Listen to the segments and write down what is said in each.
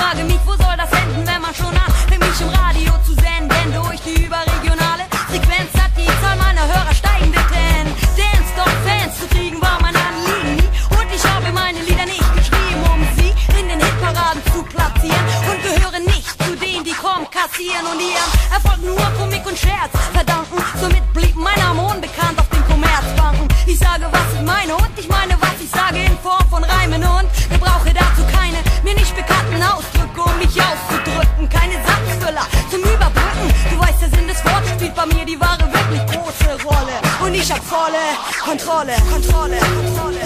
frage mich, wo soll das enden, wenn man schon anfängt, mich im Radio zu senden. Durch die überregionale Frequenz hat die Zahl meiner Hörer steigende Tendenz. Doch Fans zu kriegen war mein Anliegen nie. Und ich habe meine Lieder nicht geschrieben, um sie in den Hitparaden zu platzieren. Und gehöre nicht zu denen, die kommen, kassieren und ihren Erfolg nur Komik und Scherz verdanken. Somit blieb mein Name unbekannt auf den Kommerzbanken. Ich sage, was ich meine und ich meine, was ich sage in Form von Reimen und gebrauche dazu keine mir nicht bekannten Ausdrücke, um mich auszudrücken. Keine Satzfüller zum Überbrücken. Du weißt, der Sinn des Wortes spielt bei mir die wahre, wirklich große Rolle. Und ich hab volle Kontrolle, Kontrolle, Kontrolle,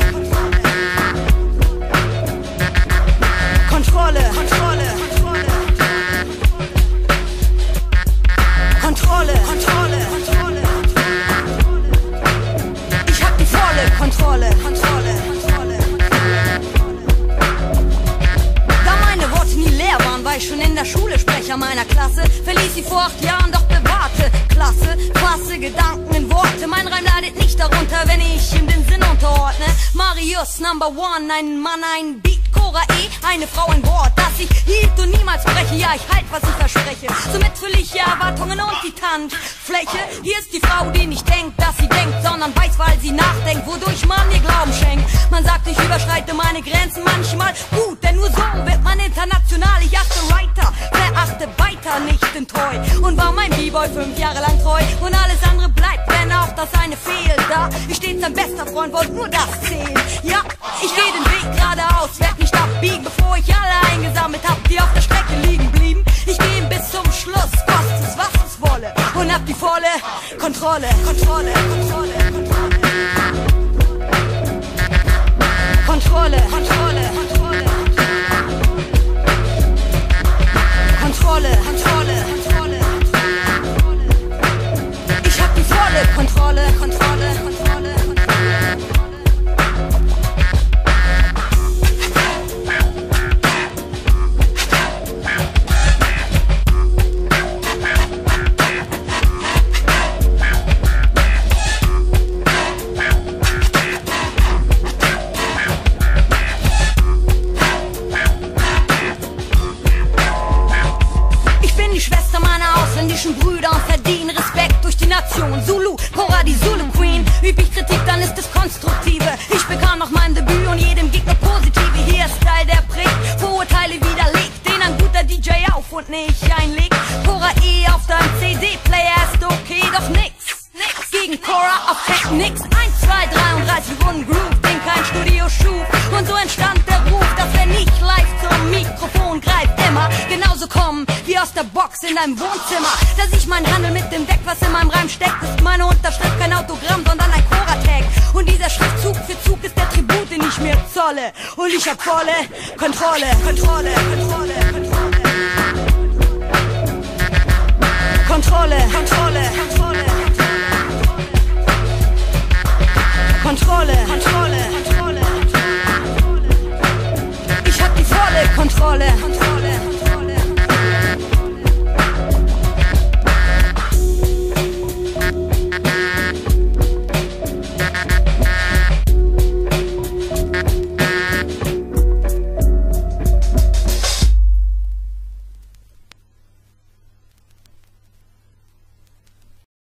Kontrolle, Kontrolle, Kontrolle, Kontrolle, Kontrolle, Kontrolle. Ich hab die volle Kontrolle, Kontrolle, Kontrolle. Da meine Worte nie leer waren, war ich schon in der Schule Sprecher meiner Klasse. Verließ sie vor 8 Jahren, doch bewahrte Klasse. Fasse Gedanken in Worte, mein Reim leidet nicht darunter, wenn ich ihm den Sinn unterordne. Marius Number One, ein Mann, ein Beat. Cora E, eine Frau, ein Wort, das ich hielt und niemals breche. Ja, ich halt, was ich verspreche. Somit fülle ich Erwartungen und die Tanzfläche. Hier ist die Frau, die nicht denkt, dass sie denkt, sondern weiß, weil sie nachdenkt, wodurch man ihr Glauben schenkt. Man sagt, ich überschreite meine Grenzen manchmal. Gut, denn nur so wird man international. Ich achte Writer, verachte weiter nicht in treu. Und war mein B-Boy 5 Jahre lang treu. Und alles andere bleibt, wenn auch das eine fehlt. Da ich stets sein bester Freund, wollte nur das zählen. Ja, ich gehe den Weg geradeaus, werd nicht abbiegen, bevor ich alle eingesammelt hab, die auf der Strecke liegen blieben. Ich gehe bis zum Schluss, koste es, was es wolle, und hab die volle Kontrolle, Kontrolle, Kontrolle, Kontrolle, Kontrolle, Kontrolle, Kontrolle, Kontrolle, Kontrolle. Ich hab die volle Kontrolle, Kontrolle, Kontrolle, Kontrolle. Brüder und verdienen Respekt durch die Nation. Zulu, Cora, die Zulu Queen. Üb ich Kritik, dann ist es konstruktive. Ich bekam noch mein Debüt und jedem Gegner positive. Hier ist Style, der prägt, Vorurteile widerlegt, den ein guter DJ auf und nicht einlegt. Cora E auf deinem CD-Player ist okay, doch nix gegen Cora auf Technics. 1, 2, 33 Runden Groove, den kein Studio schuf. Und so entstand der Ruf, dass wer nicht live zum Mikrofon greift, immer genauso kommen wie aus der Box in deinem Wohnzimmer. Dass ich mein Handel mit dem Deck, was in meinem Reim steckt, ist meine Unterschrift kein Autogramm, sondern ein Cora-Tag. Und dieser Schriftzug für Zug ist der Tribut, den ich mir zolle. Und ich hab volle Kontrolle, Kontrolle, Kontrolle, Kontrolle. Kontrolle, Kontrolle, Kontrolle, Kontrolle, Kontrolle, Kontrolle. Ich hab die volle Kontrolle, Kontrolle.